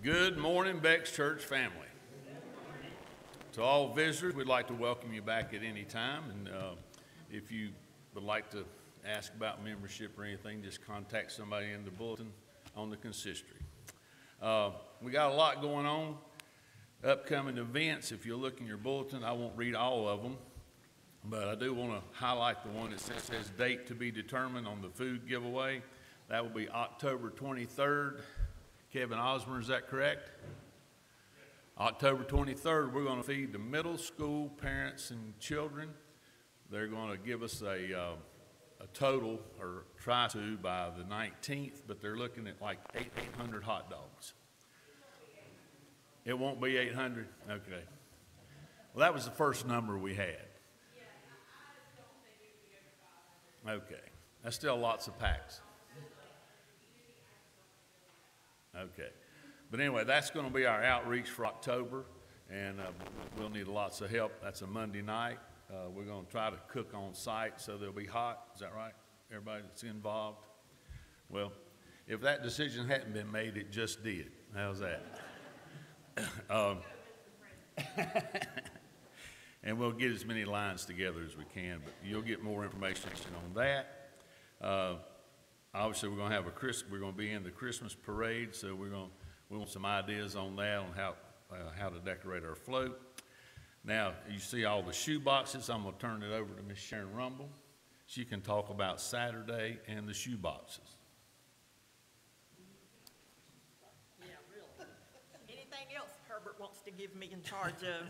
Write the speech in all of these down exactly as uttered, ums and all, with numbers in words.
Good morning, Beck's Church family. To all visitors, we'd like to welcome you back at any time. And uh, if you would like to ask about membership or anything, just contact somebody in the bulletin on the consistory. Uh, we got a lot going on. Upcoming events, if you look in your bulletin, I won't read all of them, but I do want to highlight the one that says, says date to be determined on the food giveaway. That will be October twenty-third. Kevin Osmer, is that correct? October twenty-third, we're going to feed the middle school parents and children. They're going to give us a, uh, a total, or try to, by the nineteenth, but they're looking at like eight hundred hot dogs. It won't be eight hundred? Okay. Well, that was the first number we had. Okay. That's still lots of packs. Okay. But anyway, that's going to be our outreach for October, and uh, we'll need lots of help. That's a Monday night. Uh, we're going to try to cook on site so they'll be hot. Is that right? Everybody that's involved? Well, if that decision hadn't been made, it just did. How's that? um, and we'll get as many lines together as we can, but you'll get more information on that. Uh, Obviously, we're going to have a Chris. We're going to be in the Christmas parade, so we're going. We want some ideas on that, on how uh, how to decorate our float. Now, you see all the shoe boxes. I'm going to turn it over to Miss Sharon Rumble. She can talk about Saturday and the shoe boxes. Yeah, really. Anything else Herbert wants to give me in charge of?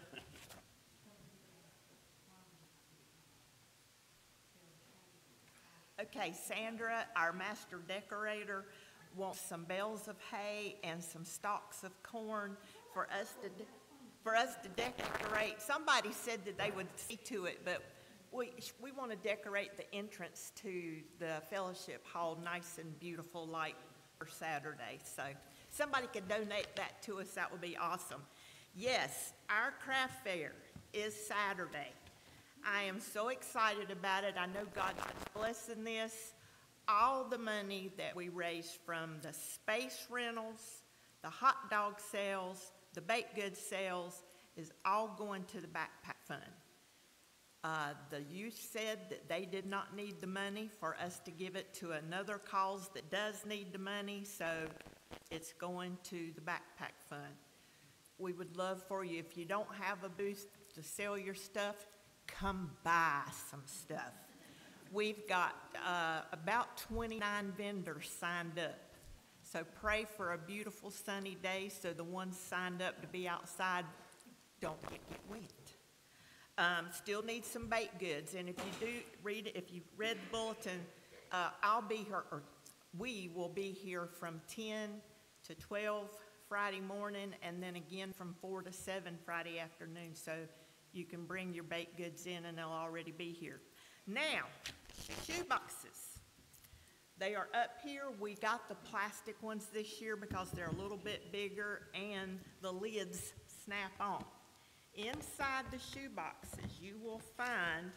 Okay, Sandra, our master decorator, wants some bales of hay and some stalks of corn for us to de- for us to decorate. Somebody said that they would see to it, but we we want to decorate the entrance to the fellowship hall nice and beautiful like for Saturday. So somebody could donate that to us. That would be awesome. Yes, our craft fair is Saturday. I am so excited about it. I know God's blessing this. All the money that we raise from the space rentals, the hot dog sales, the baked goods sales is all going to the backpack fund. Uh, the youth said that they did not need the money for us to give it to another cause that does need the money, so it's going to the backpack fund. We would love for you, if you don't have a booth to sell your stuff, come buy some stuff. We've got uh, about twenty-nine vendors signed up. So pray for a beautiful sunny day so the ones signed up to be outside don't get, get wet. Um, still need some baked goods. And if you do read it, if you've read the bulletin, uh, I'll be here, or we will be here from ten to twelve Friday morning, and then again from four to seven Friday afternoon. So you can bring your baked goods in and they'll already be here. Now, shoe boxes. They are up here. We got the plastic ones this year because they're a little bit bigger and the lids snap on. Inside the shoe boxes, you will find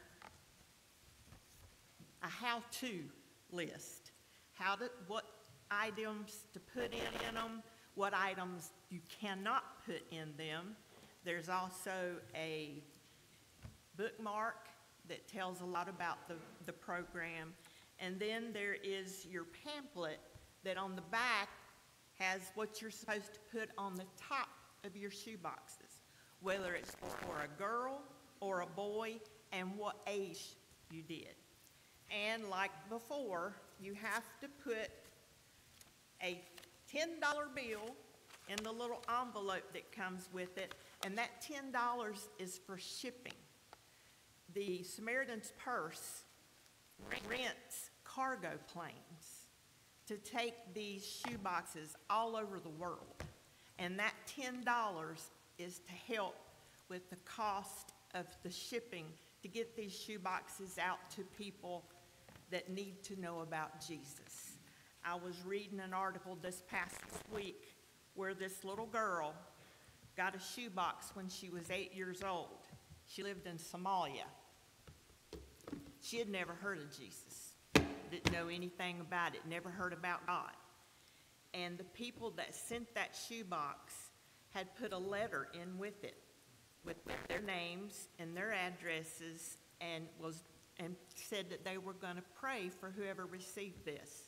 a how-to list. How to, what items to put in, in them, what items you cannot put in them. There's also a bookmark that tells a lot about the, the program. And then there is your pamphlet that on the back has what you're supposed to put on the top of your shoe boxes, whether it's for a girl or a boy and what age you did. And like before, you have to put a ten dollar bill in the little envelope that comes with it, and that ten dollars is for shipping. The Samaritan's Purse rents cargo planes to take these shoe boxes all over the world, and that ten dollars is to help with the cost of the shipping to get these shoe boxes out to people that need to know about Jesus. I was reading an article this past week where this little girl got a shoebox when she was eight years old. She lived in Somalia. She had never heard of Jesus, didn't know anything about it, never heard about God. and the people that sent that shoebox had put a letter in with it, with their names and their addresses, and was and said that they were going to pray for whoever received this.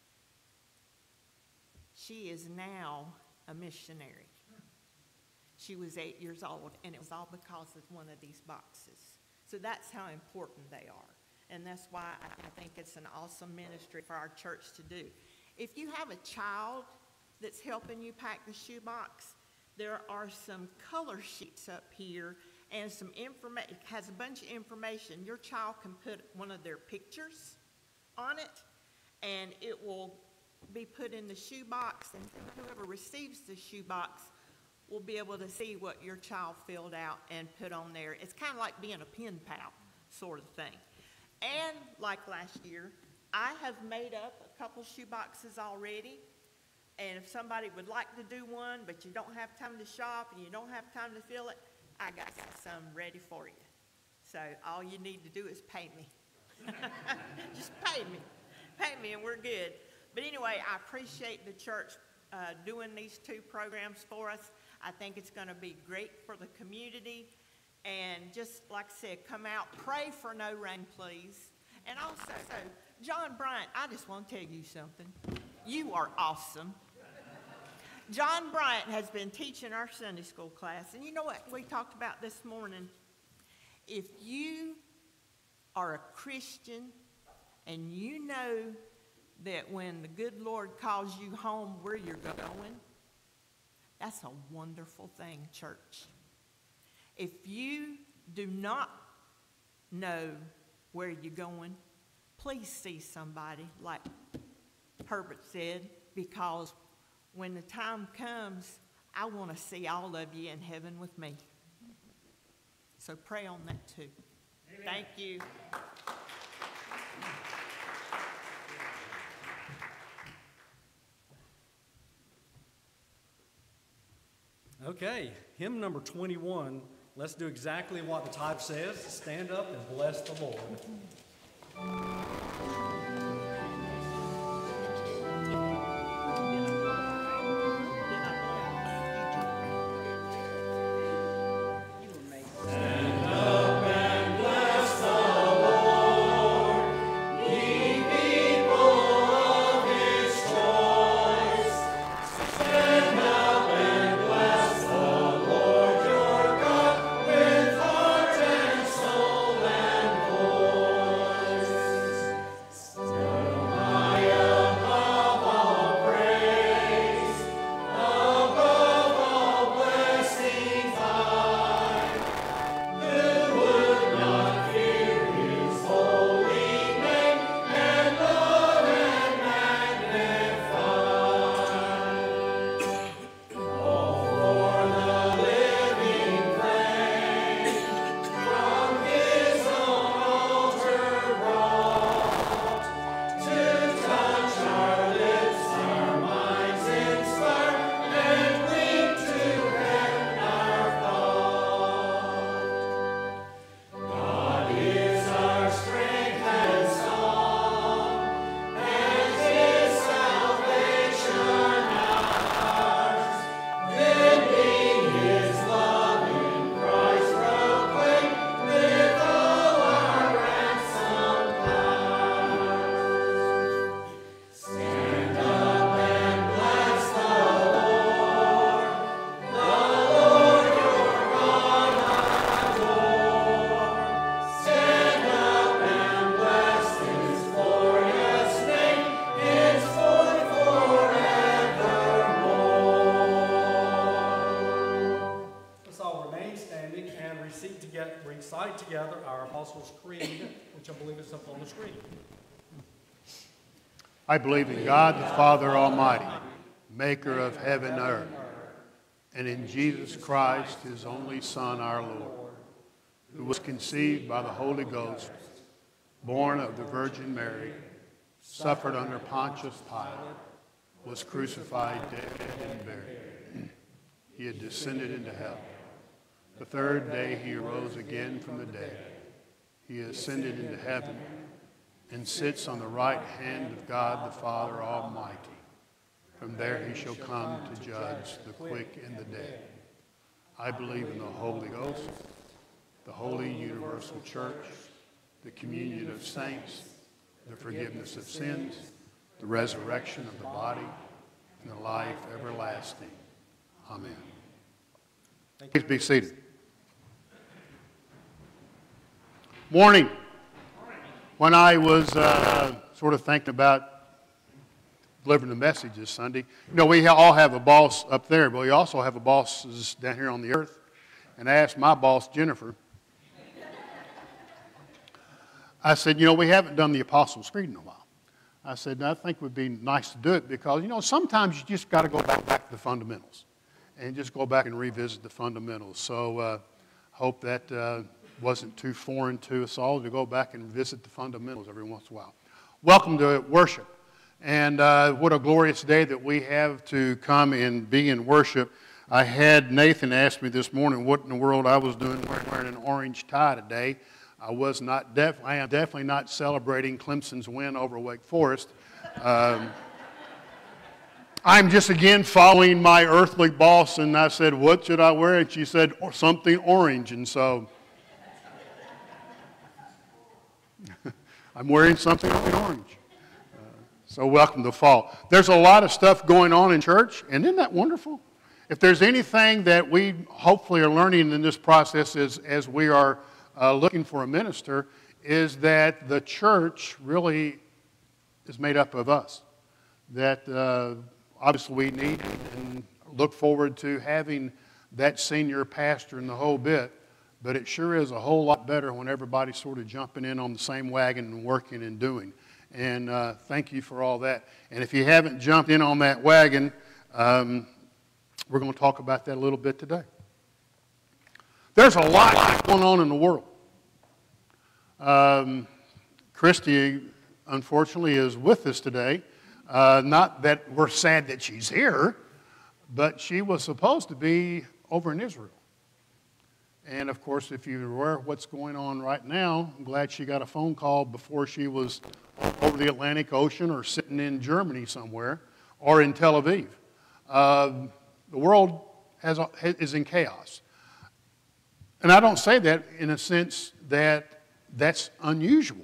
She is now a missionary. She was eight years old, and it was all because of one of these boxes. So that's how important they are. And that's why I think it's an awesome ministry for our church to do. If you have a child that's helping you pack the shoebox, there are some color sheets up here and some information. It has a bunch of information. Your child can put one of their pictures on it, and it will be put in the shoebox, and whoever receives the shoebox will be able to see what your child filled out and put on there. It's kind of like being a pen pal sort of thing. And like last year, I have made up a couple shoeboxes already. And if somebody would like to do one, but you don't have time to shop and you don't have time to fill it, I got some ready for you. So all you need to do is pay me. Just pay me. Pay me and we're good. But anyway, I appreciate the church uh, doing these two programs for us. I think it's going to be great for the community. And just like I said, come out, pray for no rain, please. And also, so, John Bryant, I just want to tell you something. You are awesome. John Bryant has been teaching our Sunday school class. And you know what we talked about this morning? If you are a Christian and you know that when the good Lord calls you home where you're going, that's a wonderful thing, church. If you do not know where you're going, please see somebody, like Herbert said, because when the time comes, I want to see all of you in heaven with me. So pray on that too. Amen. Thank you. Okay, hymn number twenty-one. Let's do exactly what the type says. Stand up and bless the Lord. Recite together our Apostles' Creed, which I believe is up on the screen. I believe in God the Father Almighty, maker of heaven and earth, and in Jesus Christ, his only Son, our Lord, who was conceived by the Holy Ghost, born of the Virgin Mary, suffered under Pontius Pilate, was crucified, dead, and buried. He had descended into hell. The third day he arose again from the dead. He ascended into heaven and sits on the right hand of God the Father Almighty. From there he shall come to judge the quick and the dead. I believe in the Holy Ghost, the holy universal church, the communion of saints, the forgiveness of sins, the resurrection of the body, and the life everlasting. Amen. Please be seated. Morning. When I was uh, sort of thinking about delivering the message this Sunday, you know, we all have a boss up there, but we also have a boss down here on the earth. And I asked my boss, Jennifer, I said, you know, we haven't done the Apostles' Creed in a while. I said, I think it would be nice to do it because, you know, sometimes you just got to go back, back to the fundamentals and just go back and revisit the fundamentals. So I uh, hope that uh, wasn't too foreign to us all to go back and visit the fundamentals every once in a while. Welcome to worship. And uh, what a glorious day that we have to come and be in worship. I had Nathan ask me this morning what in the world I was doing wearing an orange tie today. I was not def I am definitely not celebrating Clemson's win over Wake Forest. Um, I'm just again following my earthly boss, and I said, what should I wear? And she said, or something orange. And so I'm wearing something orange. So welcome to fall. There's a lot of stuff going on in church, and isn't that wonderful? If there's anything that we hopefully are learning in this process is, as we are uh, looking for a minister, is that the church really is made up of us. That uh, obviously we need and look forward to having that senior pastor in the whole bit, but it sure is a whole lot better when everybody's sort of jumping in on the same wagon and working and doing. And uh, thank you for all that. And if you haven't jumped in on that wagon, um, we're going to talk about that a little bit today. There's a lot going on in the world. Um, Christy, unfortunately, is with us today. Uh, not that we're sad that she's here, but she was supposed to be over in Israel. And, of course, if you're aware of what's going on right now, I'm glad she got a phone call before she was over the Atlantic Ocean or sitting in Germany somewhere or in Tel Aviv. Uh, the world has, is in chaos. And I don't say that in a sense that that's unusual.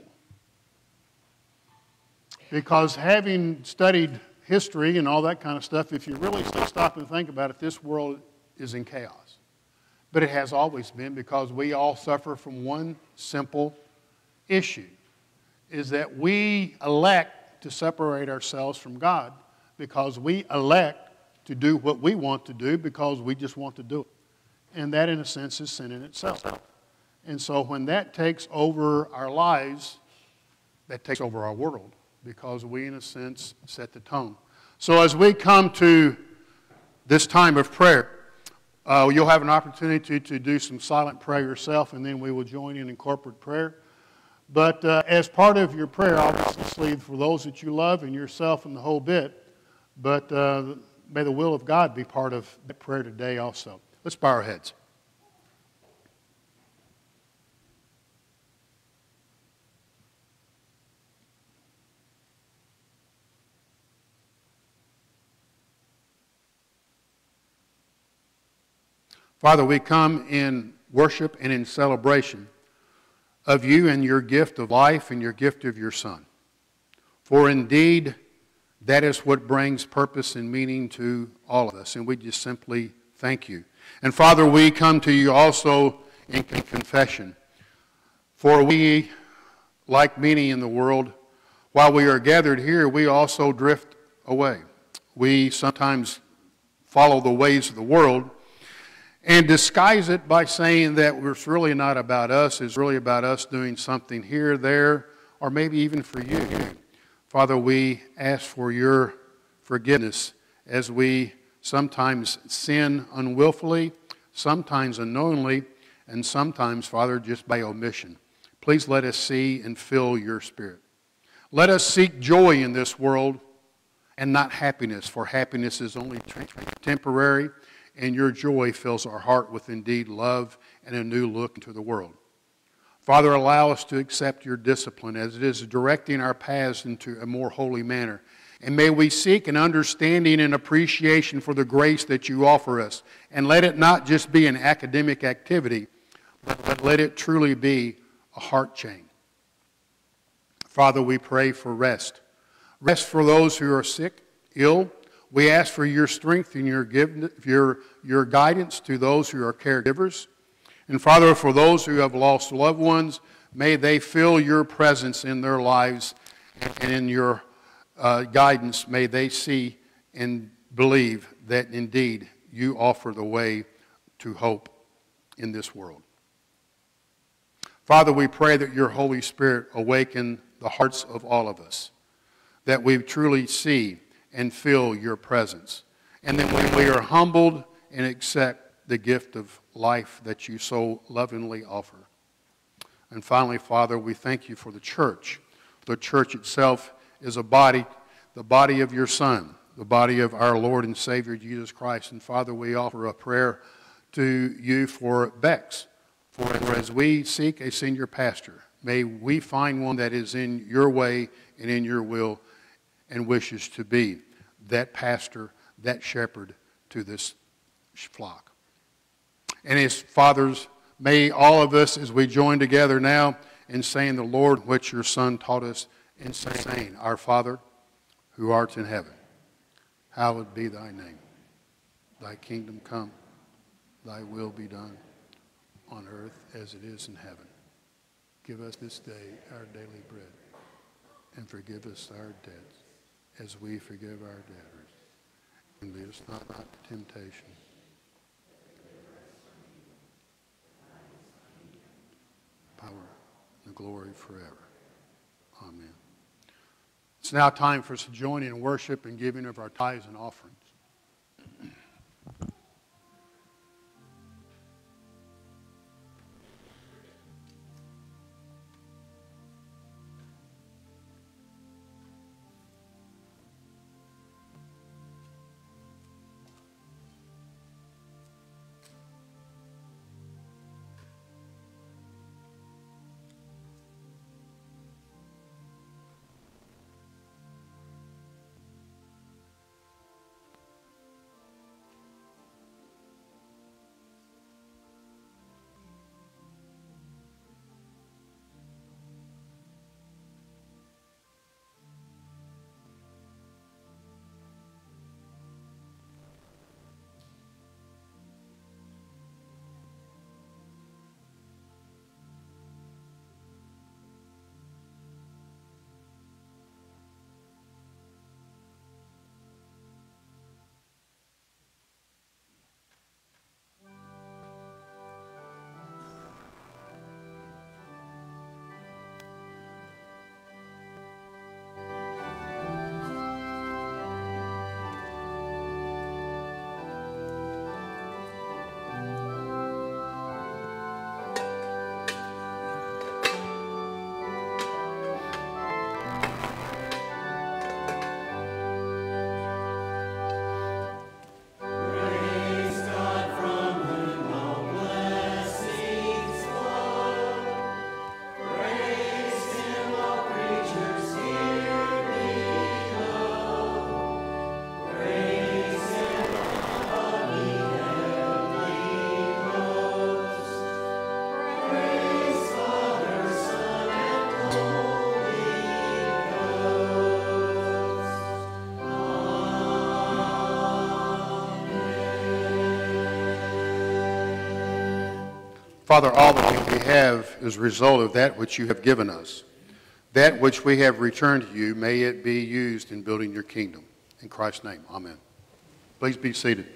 Because having studied history and all that kind of stuff, if you really stop and think about it, this world is in chaos. But it has always been because we all suffer from one simple issue, is that we elect to separate ourselves from God because we elect to do what we want to do because we just want to do it. And that, in a sense, is sin in itself. And so when that takes over our lives, that takes over our world because we, in a sense, set the tone. So as we come to this time of prayer, Uh, you'll have an opportunity to do some silent prayer yourself, and then we will join in in corporate prayer. But uh, as part of your prayer, obviously, for those that you love and yourself and the whole bit, but uh, may the will of God be part of that prayer today also. Let's bow our heads. Father, we come in worship and in celebration of you and your gift of life and your gift of your Son. For indeed, that is what brings purpose and meaning to all of us, and we just simply thank you. And Father, we come to you also in confession. For we, like many in the world, while we are gathered here, we also drift away. We sometimes follow the ways of the world and disguise it by saying that it's really not about us, it's really about us doing something here, there, or maybe even for you. Father, we ask for your forgiveness as we sometimes sin unwillfully, sometimes unknowingly, and sometimes, Father, just by omission. Please let us see and feel your Spirit. Let us seek joy in this world and not happiness, for happiness is only temporary, and your joy fills our heart with indeed love and a new look into the world. Father, allow us to accept your discipline as it is directing our paths into a more holy manner. And may we seek an understanding and appreciation for the grace that you offer us. And let it not just be an academic activity, but let it truly be a heart change. Father, we pray for rest. Rest for those who are sick, ill. We ask for your strength and your, give, your, your guidance to those who are caregivers. And Father, for those who have lost loved ones, may they feel your presence in their lives, and in your uh, guidance may they see and believe that indeed you offer the way to hope in this world. Father, we pray that your Holy Spirit awaken the hearts of all of us, that we truly see and feel your presence. And then when we are humbled and accept the gift of life that you so lovingly offer. And finally, Father, we thank you for the church. The church itself is a body, the body of your Son, the body of our Lord and Savior, Jesus Christ. And Father, we offer a prayer to you for Bex. For as we seek a senior pastor, may we find one that is in your way and in your will and wishes to be that pastor, that shepherd to this flock. And as fathers, may all of us, as we join together now in saying the Lord which your Son taught us, in saying, Our Father, who art in heaven, hallowed be thy name. Thy kingdom come, thy will be done, on earth as it is in heaven. Give us this day our daily bread, and forgive us our debts, as we forgive our debtors. And lead us not into temptation. Power and glory forever. Amen. It's now time for us to join in worship and giving of our tithes and offerings. Father, all that we have is a result of that which you have given us. That which we have returned to you, may it be used in building your kingdom. In Christ's name, amen. Please be seated.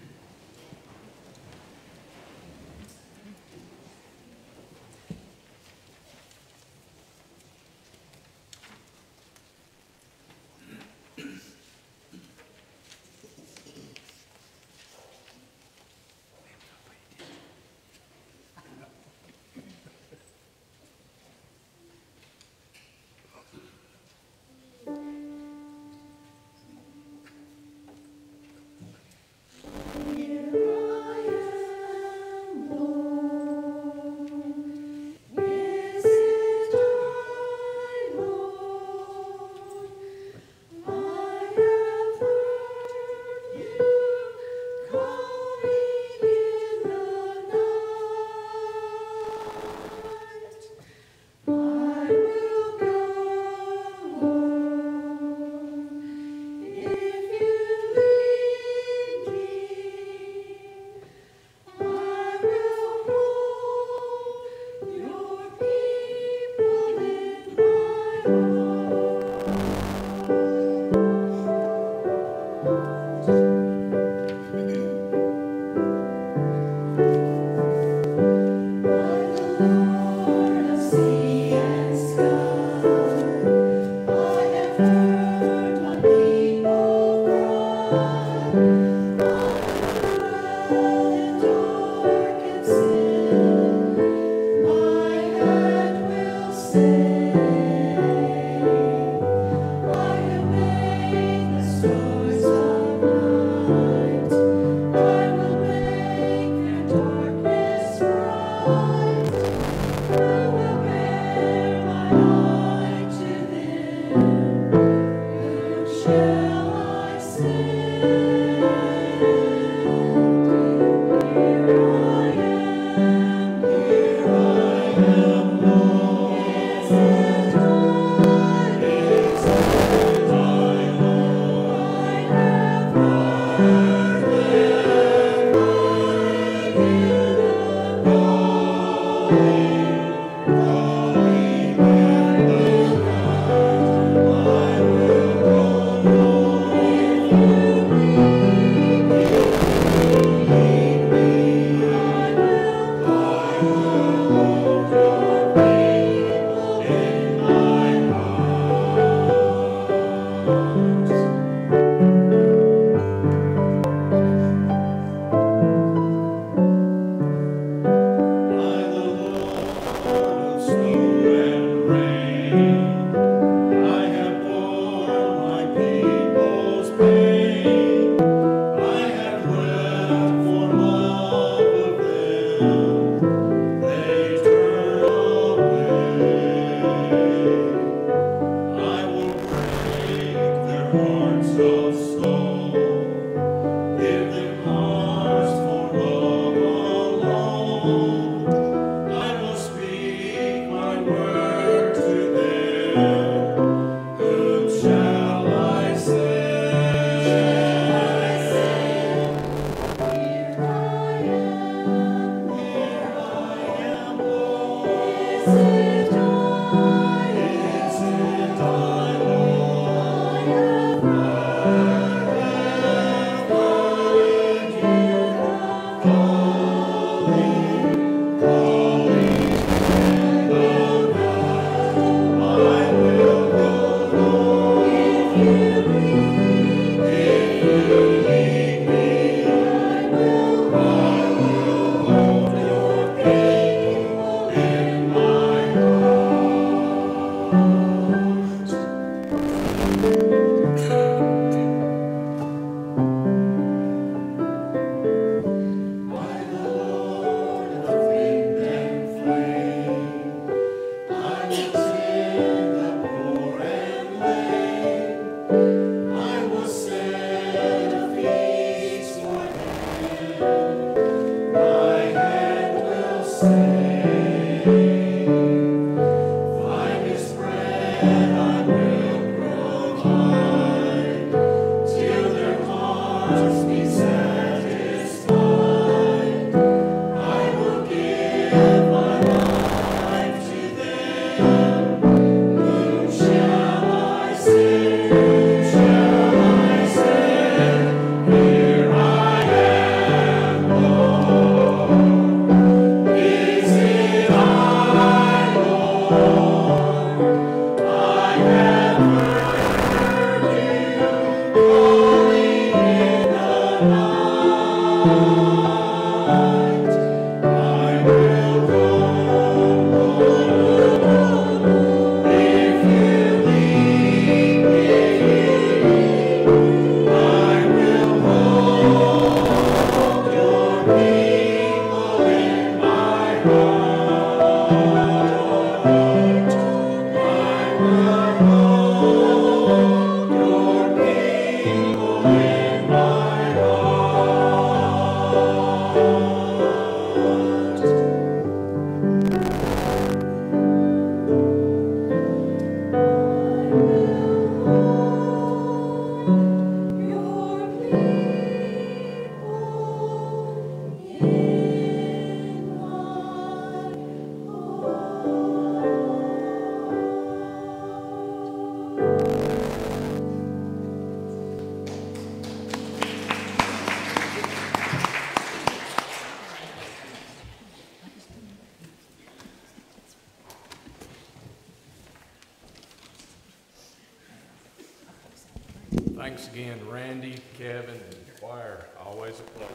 Thanks again, Randy, Kevin, and choir. Always a pleasure.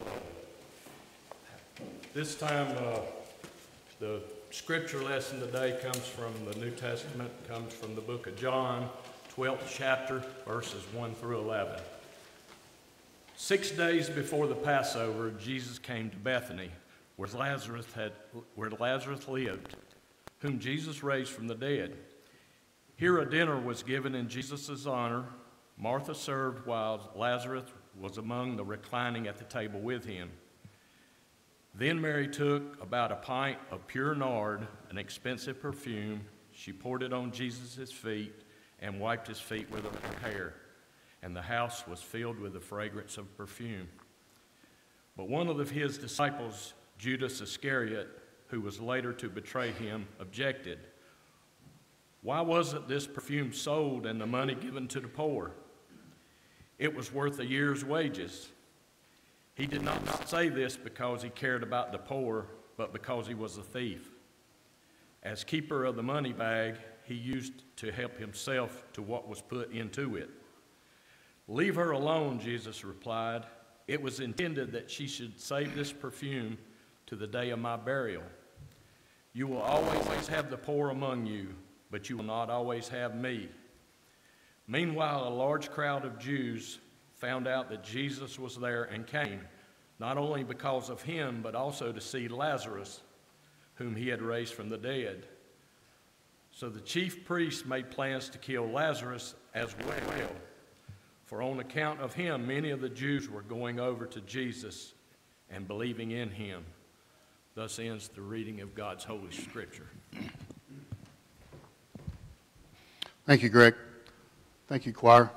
This time, uh, the scripture lesson today comes from the New Testament, comes from the book of John, twelfth chapter, verses one through eleven. Six days before the Passover, Jesus came to Bethany, where Lazarus had, where Lazarus lived, whom Jesus raised from the dead. Here a dinner was given in Jesus' honor. Martha served while Lazarus was among the reclining at the table with him. Then Mary took about a pint of pure nard, an expensive perfume. She poured it on Jesus' feet and wiped his feet with her hair. And the house was filled with the fragrance of perfume. But one of his disciples, Judas Iscariot, who was later to betray him, objected. Why wasn't this perfume sold and the money given to the poor? It was worth a year's wages. He did not say this because he cared about the poor, but because he was a thief. As keeper of the money bag, he used to help himself to what was put into it. Leave her alone, Jesus replied. It was intended that she should save this perfume to the day of my burial. You will always have the poor among you, but you will not always have me. Meanwhile, a large crowd of Jews found out that Jesus was there and came, not only because of him, but also to see Lazarus, whom he had raised from the dead. So the chief priests made plans to kill Lazarus as well, for on account of him, many of the Jews were going over to Jesus and believing in him. Thus ends the reading of God's Holy Scripture. Thank you, Greg. Thank you, choir.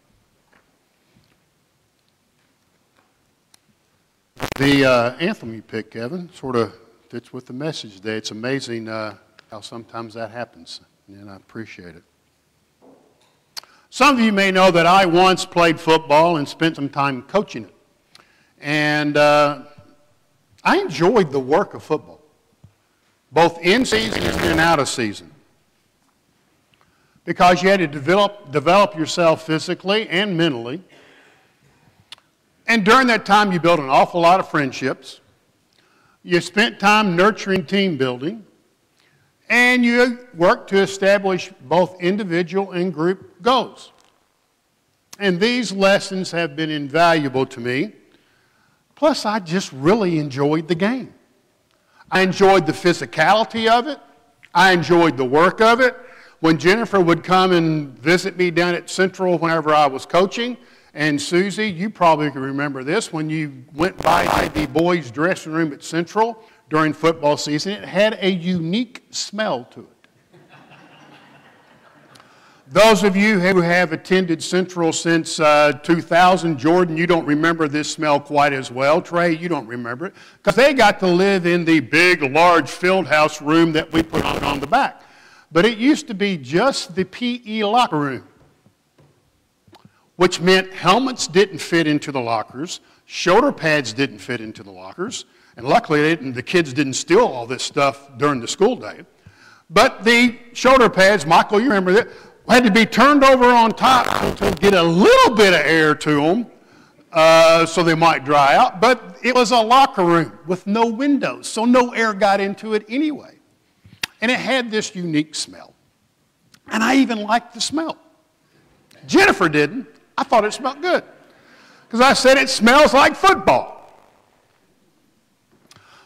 The uh, anthem you picked, Kevin, sort of fits with the message today. It's amazing uh, how sometimes that happens, and I appreciate it. Some of you may know that I once played football and spent some time coaching it. And uh, I enjoyed the work of football, both in season and out of season, because you had to develop, develop yourself physically and mentally. And during that time, you built an awful lot of friendships. You spent time nurturing team building. And you worked to establish both individual and group goals. And these lessons have been invaluable to me. Plus, I just really enjoyed the game. I enjoyed the physicality of it. I enjoyed the work of it. When Jennifer would come and visit me down at Central whenever I was coaching, and Susie, you probably can remember this, when you went by the boys' dressing room at Central during football season, it had a unique smell to it. Those of you who have attended Central since uh, two thousand, Jordan, you don't remember this smell quite as well. Trey, you don't remember it, because they got to live in the big, large field house room that we put on, on the back. But it used to be just the P E locker room, which meant helmets didn't fit into the lockers, shoulder pads didn't fit into the lockers, and luckily they didn't, the kids didn't steal all this stuff during the school day. But the shoulder pads, Michael, you remember that, had to be turned over on top to get a little bit of air to them uh, so they might dry out. But it was a locker room with no windows, so no air got into it anyway. And it had this unique smell. And I even liked the smell. Jennifer didn't. I thought it smelled good, because I said it smells like football.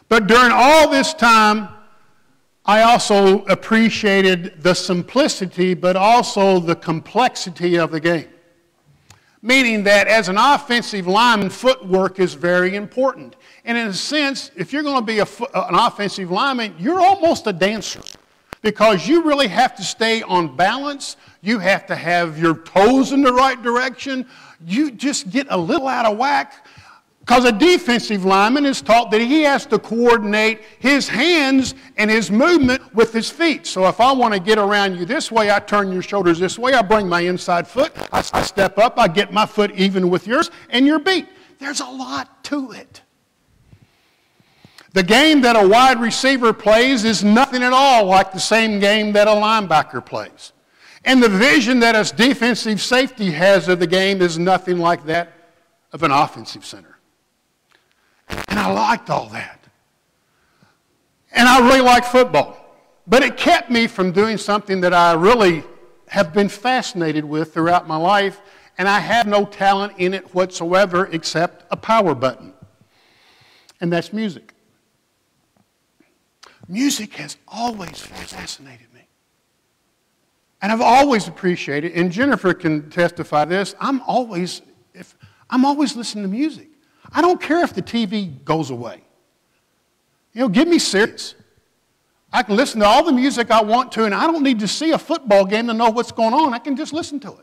But during all this time, I also appreciated the simplicity, but also the complexity of the game. Meaning that as an offensive lineman, footwork is very important. And in a sense, if you're going to be a, an offensive lineman, you're almost a dancer. Because you really have to stay on balance. You have to have your toes in the right direction. You just get a little out of whack. Because a defensive lineman is taught that he has to coordinate his hands and his movement with his feet. So if I want to get around you this way, I turn your shoulders this way, I bring my inside foot, I, I step up, I get my foot even with yours and your beat. There's a lot to it. The game that a wide receiver plays is nothing at all like the same game that a linebacker plays. And the vision that a defensive safety has of the game is nothing like that of an offensive center. And I liked all that. And I really liked football. But it kept me from doing something that I really have been fascinated with throughout my life, and I have no talent in it whatsoever except a power button. And that's music. Music has always fascinated me. And I've always appreciated, and Jennifer can testify this, I'm always, if, I'm always listening to music. I don't care if the T V goes away. You know, get me serious. I can listen to all the music I want to, and I don't need to see a football game to know what's going on. I can just listen to it.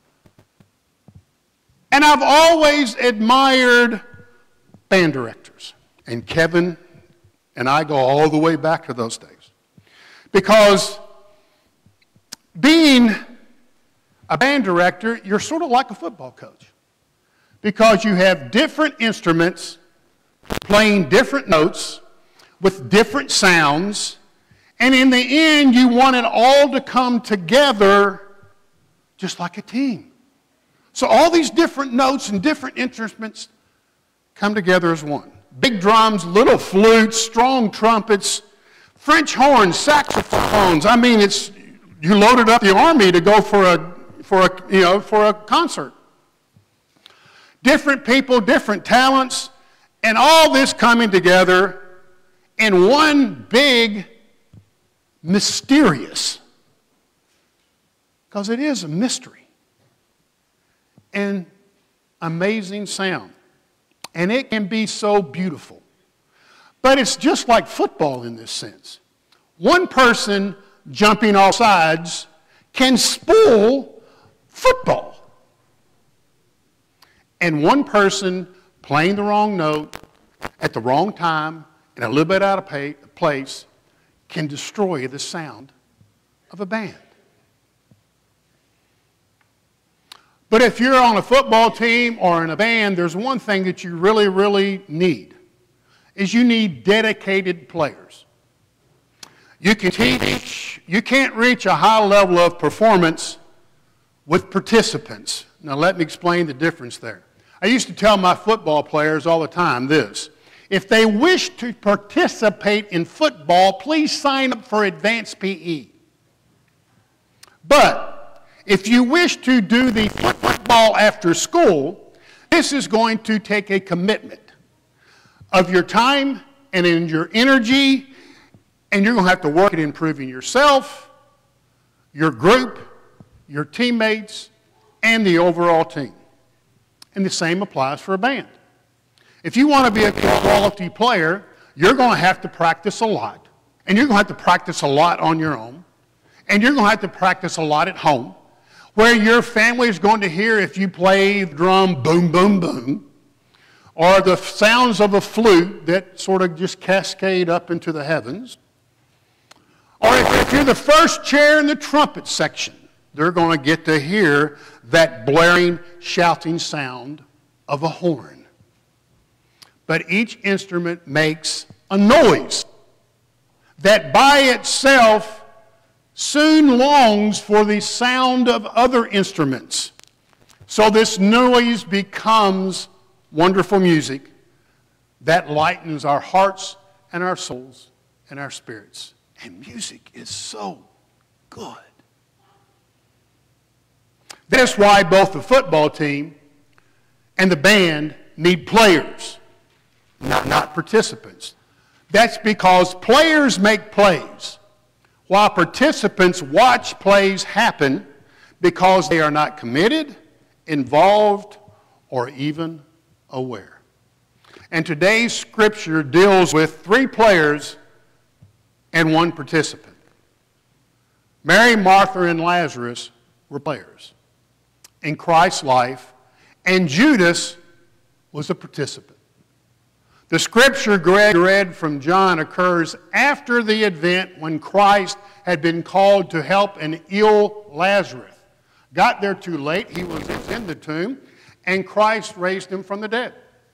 And I've always admired band directors. And Kevin and I go all the way back to those days. Because being a band director, you're sort of like a football coach. Because you have different instruments playing different notes with different sounds, and in the end, you want it all to come together just like a team. So all these different notes and different instruments come together as one. Big drums, little flutes, strong trumpets, French horns, saxophones. I mean, it's you loaded up the army to go for a for a you know for a concert. Different people, different talents, and all this coming together in one big, mysterious, because it is a mystery, and amazing sound. And it can be so beautiful. But it's just like football in this sense. One person jumping off sides can spoil football. And one person playing the wrong note at the wrong time and a little bit out of pay, place can destroy the sound of a band. But if you're on a football team or in a band, there's one thing that you really, really need, is you need dedicated players. You can teach, you can't reach a high level of performance with participants. Now let me explain the difference there. I used to tell my football players all the time this: if they wish to participate in football, please sign up for advanced P E. But if you wish to do the football after school, this is going to take a commitment of your time and in your energy, and you're going to have to work at improving yourself, your group, your teammates, and the overall team. And the same applies for a band. If you want to be a quality player, you're going to have to practice a lot. And you're going to have to practice a lot on your own. And you're going to have to practice a lot at home, where your family is going to hear if you play the drum boom, boom, boom, or the sounds of a flute that sort of just cascade up into the heavens. Or if, if you're the first chair in the trumpet section, they're going to get to hear that blaring, shouting sound of a horn. But each instrument makes a noise that by itself soon longs for the sound of other instruments. So this noise becomes wonderful music that lightens our hearts and our souls and our spirits. And music is so good. That's why both the football team and the band need players, not, not participants. That's because players make plays, while participants watch plays happen because they are not committed, involved, or even aware. And today's scripture deals with three players and one participant. Mary, Martha, and Lazarus were players in Christ's life, and Judas was a participant. The scripture Greg read from John occurs after the event when Christ had been called to help an ill Lazarus. Got there too late, he was in the tomb, and Christ raised him from the dead.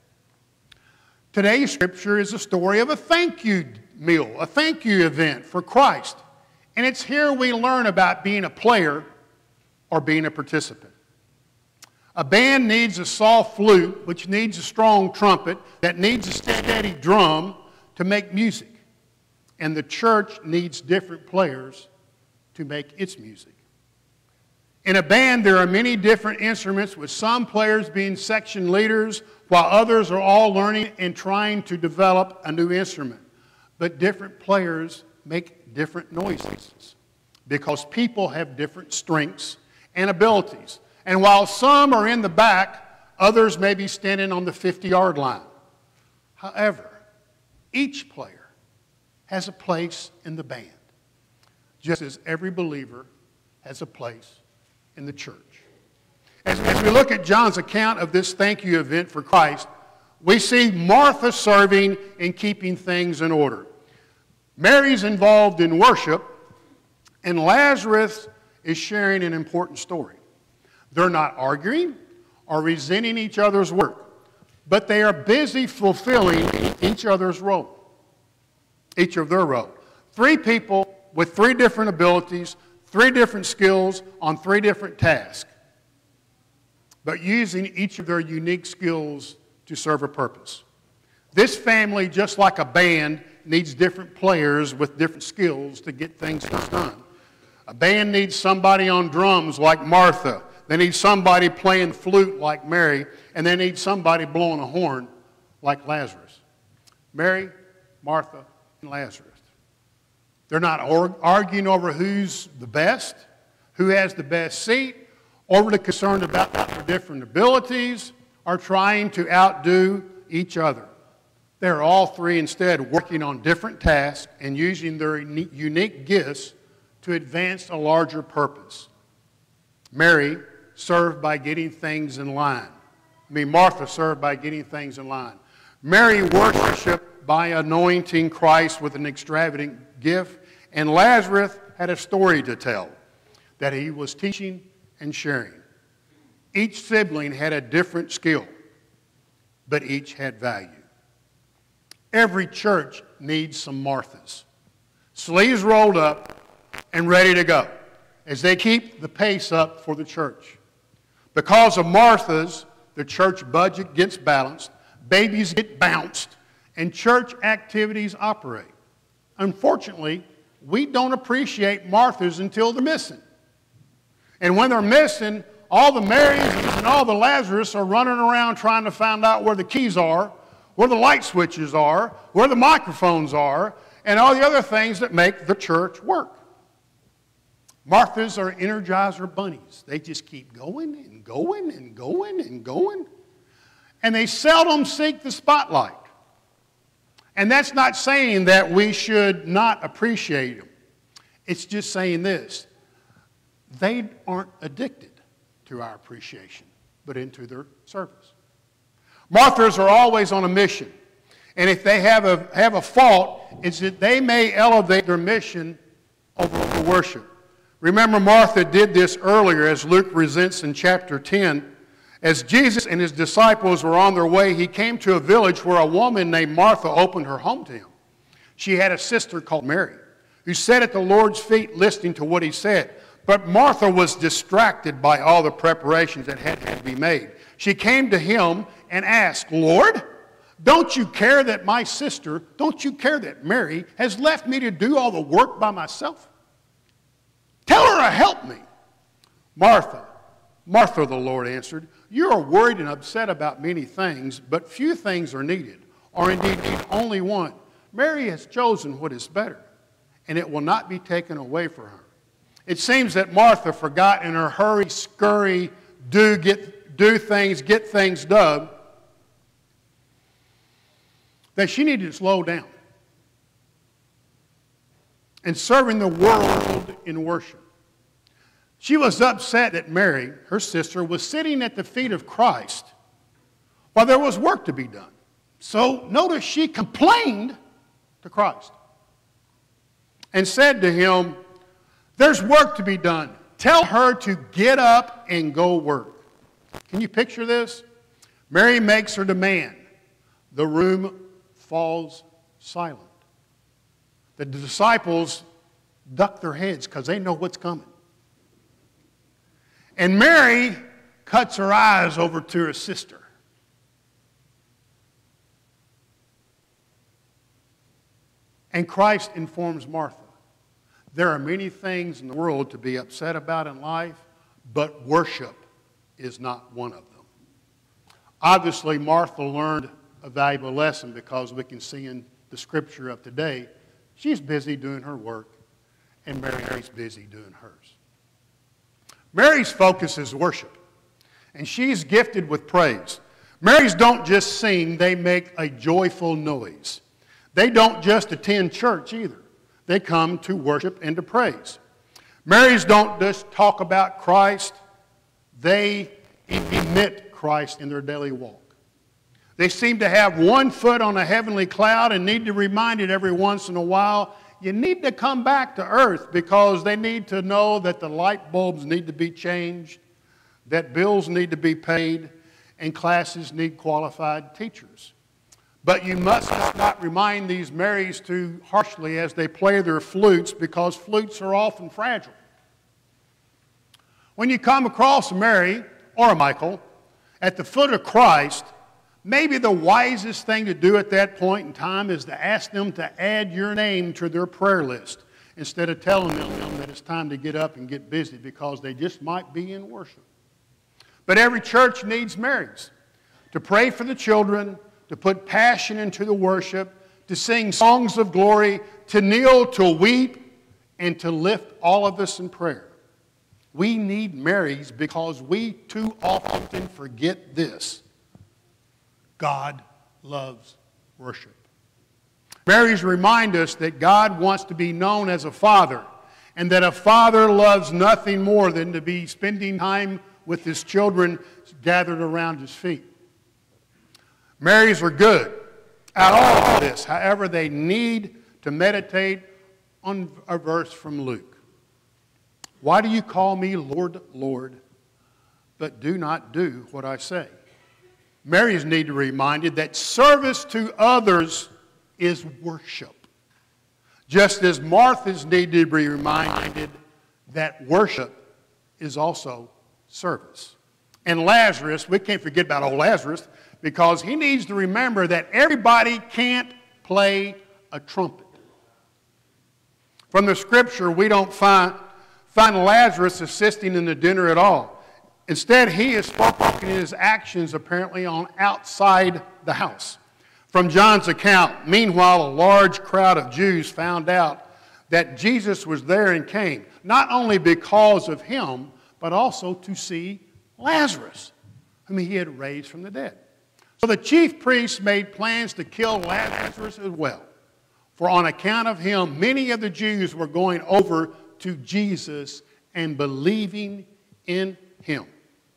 Today's scripture is a story of a thank you meal, a thank you event for Christ. And it's here we learn about being a player or being a participant. A band needs a soft flute, which needs a strong trumpet, that needs a steady drum to make music. And the church needs different players to make its music. In a band, there are many different instruments, with some players being section leaders, while others are all learning and trying to develop a new instrument. But different players make different noises because people have different strengths and abilities. And while some are in the back, others may be standing on the fifty-yard line. However, each player has a place in the band, just as every believer has a place in the church. As, as we look at John's account of this thank you event for Christ, we see Martha serving and keeping things in order. Mary's involved in worship, and Lazarus is sharing an important story. They're not arguing or resenting each other's work, but they are busy fulfilling each other's role, each of their role. Three people with three different abilities, three different skills on three different tasks, but using each of their unique skills to serve a purpose. This family, just like a band, needs different players with different skills to get things done. A band needs somebody on drums like Martha. They need somebody playing flute like Mary, and they need somebody blowing a horn like Lazarus. Mary, Martha, and Lazarus. They're not arguing over who's the best, who has the best seat, overly concerned about their different abilities, or trying to outdo each other. They're all three instead working on different tasks and using their unique gifts to advance a larger purpose. Mary served by getting things in line. I mean, Martha served by getting things in line. Mary worshiped by anointing Christ with an extravagant gift, and Lazarus had a story to tell that he was teaching and sharing. Each sibling had a different skill, but each had value. Every church needs some Marthas, sleeves rolled up and ready to go as they keep the pace up for the church. Because of Marthas, the church budget gets balanced, babies get bounced, and church activities operate. Unfortunately, we don't appreciate Marthas until they're missing. And when they're missing, all the Marys and all the Lazarus are running around trying to find out where the keys are, where the light switches are, where the microphones are, and all the other things that make the church work. Marthas are Energizer bunnies. They just keep going and going and going and going. And they seldom seek the spotlight. And that's not saying that we should not appreciate them. It's just saying this. They aren't addicted to our appreciation, but into their service. Marthas are always on a mission. And if they have a, have a fault, it's that they may elevate their mission over the worship. Remember, Martha did this earlier, as Luke presents in chapter ten. As Jesus and his disciples were on their way, he came to a village where a woman named Martha opened her home to him. She had a sister called Mary, who sat at the Lord's feet listening to what he said. But Martha was distracted by all the preparations that had to be made. She came to him and asked, "Lord, don't you care that my sister, don't you care that Mary has left me to do all the work by myself? Tell her to help me." "Martha, Martha," the Lord answered, "you are worried and upset about many things, but few things are needed, or indeed need only one. Mary has chosen what is better, and it will not be taken away from her. It seems that Martha forgot in her hurry, scurry, do, get, do things, get things done, that she needed to slow down and serving the world in worship. She was upset that Mary, her sister, was sitting at the feet of Christ while there was work to be done. So notice she complained to Christ and said to him, "There's work to be done. Tell her to get up and go work." Can you picture this? Mary makes her demand. The room falls silent. The disciples duck their heads because they know what's coming. And Mary cuts her eyes over to her sister. And Christ informs Martha, there are many things in the world to be upset about in life, but worship is not one of them. Obviously, Martha learned a valuable lesson because we can see in the scripture of today, she's busy doing her work, and Mary's busy doing hers. Mary's focus is worship, and she's gifted with praise. Marys don't just sing, they make a joyful noise. They don't just attend church either. They come to worship and to praise. Marys don't just talk about Christ, they emit Christ in their daily walk. They seem to have one foot on a heavenly cloud and need to be reminded every once in a while, you need to come back to earth, because they need to know that the light bulbs need to be changed, that bills need to be paid, and classes need qualified teachers. But you must not remind these Marys too harshly as they play their flutes, because flutes are often fragile. When you come across a Mary or a Michael at the foot of Christ, maybe the wisest thing to do at that point in time is to ask them to add your name to their prayer list instead of telling them that it's time to get up and get busy, because they just might be in worship. But every church needs Marys to pray for the children, to put passion into the worship, to sing songs of glory, to kneel, to weep, and to lift all of us in prayer. We need Marys because we too often forget this. God loves worship. Marys remind us that God wants to be known as a father, and that a father loves nothing more than to be spending time with his children gathered around his feet. Marys are good at all of this. However, they need to meditate on a verse from Luke. Why do you call me Lord, Lord, but do not do what I say? Marys need to be reminded that service to others is worship. Just as Marthas need to be reminded that worship is also service. And Lazarus, we can't forget about old Lazarus, because he needs to remember that everybody can't play a trumpet. From the scripture, we don't find, find Lazarus assisting in the dinner at all. Instead, he is focusing his actions apparently on outside the house. From John's account, meanwhile, a large crowd of Jews found out that Jesus was there and came, not only because of him, but also to see Lazarus, whom he had raised from the dead. So the chief priests made plans to kill Lazarus as well. For on account of him, many of the Jews were going over to Jesus and believing in him.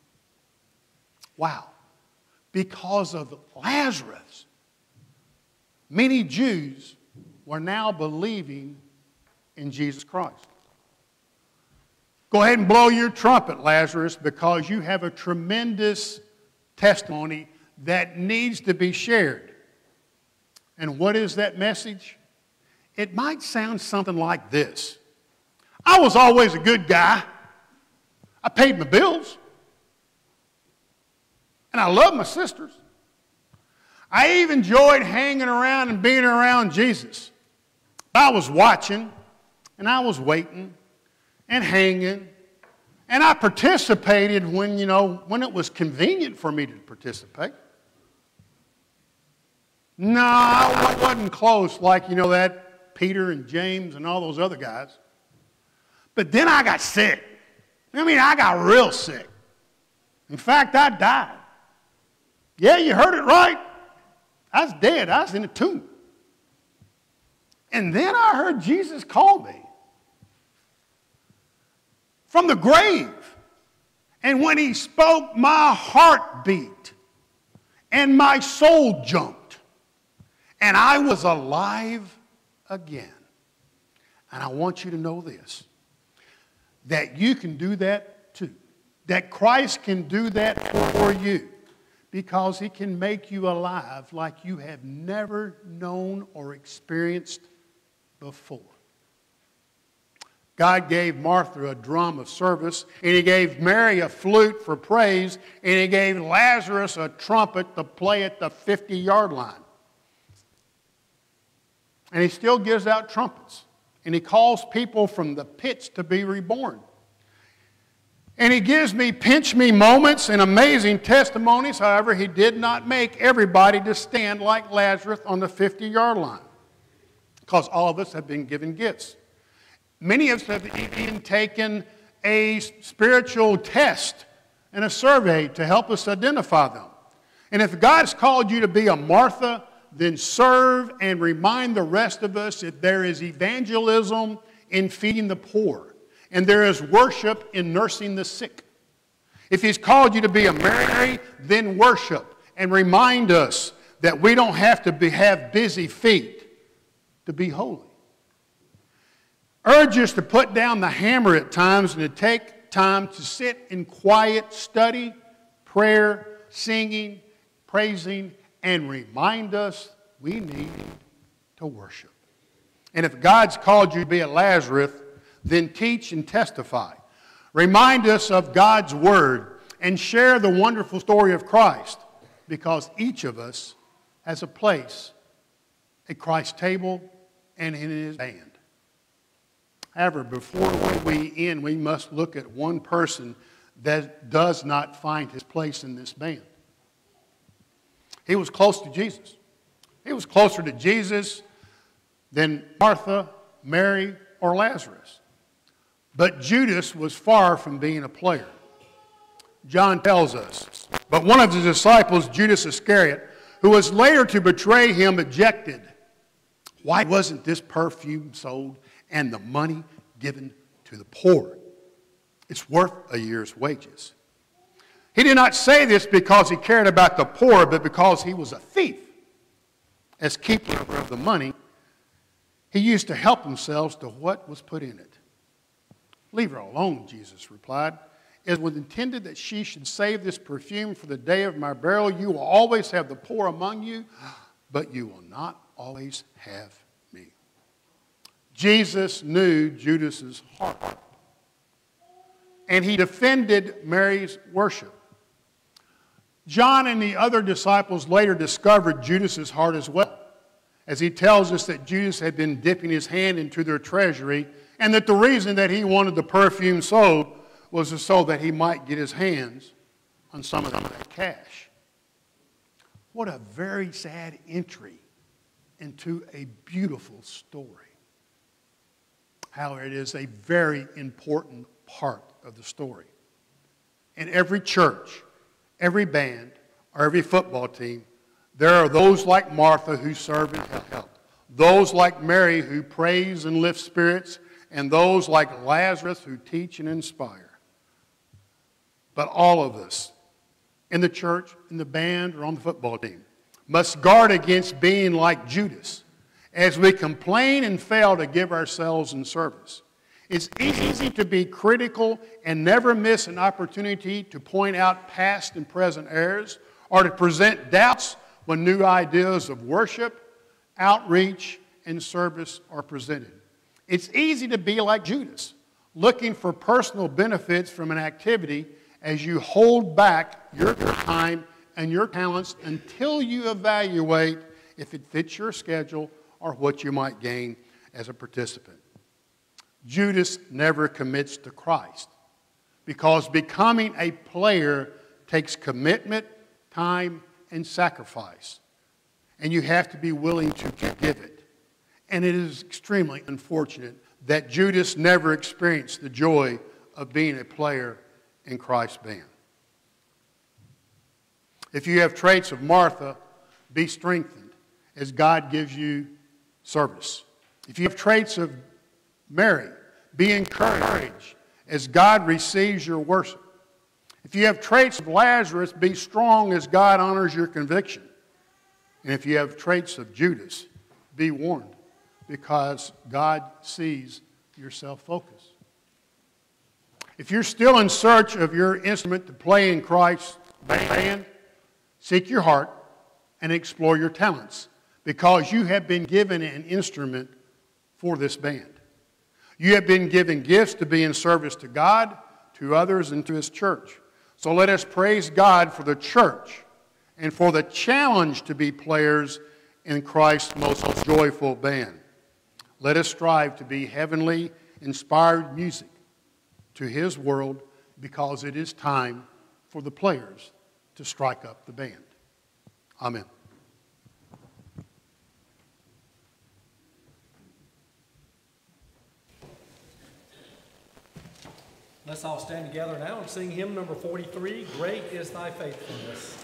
Wow. Because of Lazarus, many Jews were now believing in Jesus Christ. Go ahead and blow your trumpet, Lazarus, because you have a tremendous testimony that needs to be shared. And what is that message? It might sound something like this. I was always a good guy. I paid my bills. And I loved my sisters. I even enjoyed hanging around and being around Jesus. I was watching, and I was waiting, and hanging, and I participated when, you know, when it was convenient for me to participate. No, I wasn't close like, you know, that Peter and James and all those other guys. But then I got sick. I mean, I got real sick. In fact, I died. Yeah, you heard it right. I was dead. I was in a tomb. And then I heard Jesus call me from the grave. And when he spoke, my heart beat and my soul jumped. And I was alive again. And I want you to know this, that you can do that too. That Christ can do that for you because he can make you alive like you have never known or experienced before. God gave Martha a drum of service, and he gave Mary a flute for praise, and he gave Lazarus a trumpet to play at the fifty-yard line. And he still gives out trumpets, and he calls people from the pits to be reborn. And he gives me pinch-me moments and amazing testimonies. However, he did not make everybody to stand like Lazarus on the fifty-yard line, because all of us have been given gifts. Many of us have even taken a spiritual test and a survey to help us identify them. And if God's called you to be a Martha, then serve and remind the rest of us that there is evangelism in feeding the poor, and there is worship in nursing the sick. If he's called you to be a Mary, then worship and remind us that we don't have to be, have busy feet to be holy. Urge us to put down the hammer at times and to take time to sit in quiet study, prayer, singing, praising, and remind us we need to worship. And if God's called you to be a Lazarus, then teach and testify. Remind us of God's word and share the wonderful story of Christ, because each of us has a place at Christ's table and in his band. However, before we end, we must look at one person that does not find his place in this band. He was close to Jesus. He was closer to Jesus than Martha, Mary, or Lazarus. But Judas was far from being a player. John tells us, but one of the disciples, Judas Iscariot, who was later to betray him, objected. Why wasn't this perfume sold and the money given to the poor? It's worth a year's wages. He did not say this because he cared about the poor, but because he was a thief. As keeper of the money, he used to help himself to what was put in it. Leave her alone, Jesus replied. It was intended that she should save this perfume for the day of my burial. You will always have the poor among you, but you will not always have me. Jesus knew Judas's heart, and he defended Mary's worship. John and the other disciples later discovered Judas's heart as well, as he tells us that Judas had been dipping his hand into their treasury, and that the reason that he wanted the perfume sold was so that he might get his hands on some of that cash. What a very sad entry into a beautiful story. However, it is a very important part of the story. In every church, every band, or every football team, there are those like Martha who serve and help, those like Mary who praise and lift spirits, and those like Lazarus who teach and inspire. But all of us, in the church, in the band, or on the football team, must guard against being like Judas as we complain and fail to give ourselves in service. It's easy to be critical and never miss an opportunity to point out past and present errors or to present doubts when new ideas of worship, outreach, and service are presented. It's easy to be like Judas, looking for personal benefits from an activity as you hold back your time and your talents until you evaluate if it fits your schedule or what you might gain as a participant. Judas never commits to Christ because becoming a player takes commitment, time, and sacrifice. and you have to be willing to give it. And it is extremely unfortunate that Judas never experienced the joy of being a player in Christ's band. If you have traits of Martha, be strengthened as God gives you service. If you have traits of Mary, be encouraged as God receives your worship. If you have traits of Lazarus, be strong as God honors your conviction. And if you have traits of Judas, be warned, because God sees your self-focus. If you're still in search of your instrument to play in Christ's band, seek your heart and explore your talents, because you have been given an instrument for this band. You have been given gifts to be in service to God, to others, and to His church. So let us praise God for the church and for the challenge to be players in Christ's most joyful band. Let us strive to be heavenly inspired music to His world, because it is time for the players to strike up the band. Amen. Let's all stand together now and sing hymn number forty-three, Great is Thy Faithfulness.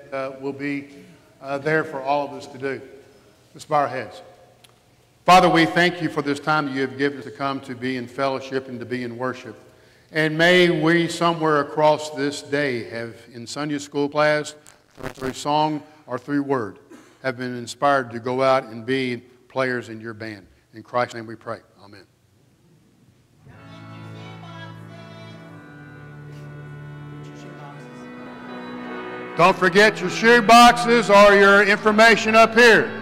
uh, will be uh, there for all of us to do. Let's bow our heads. Father, we thank you for this time that you have given us to come to be in fellowship and to be in worship. And may we somewhere across this day have, in Sunday school class, through song or through word, have been inspired to go out and be players in your band. In Christ's name we pray. Amen. Don't forget your shoe boxes or your information up here.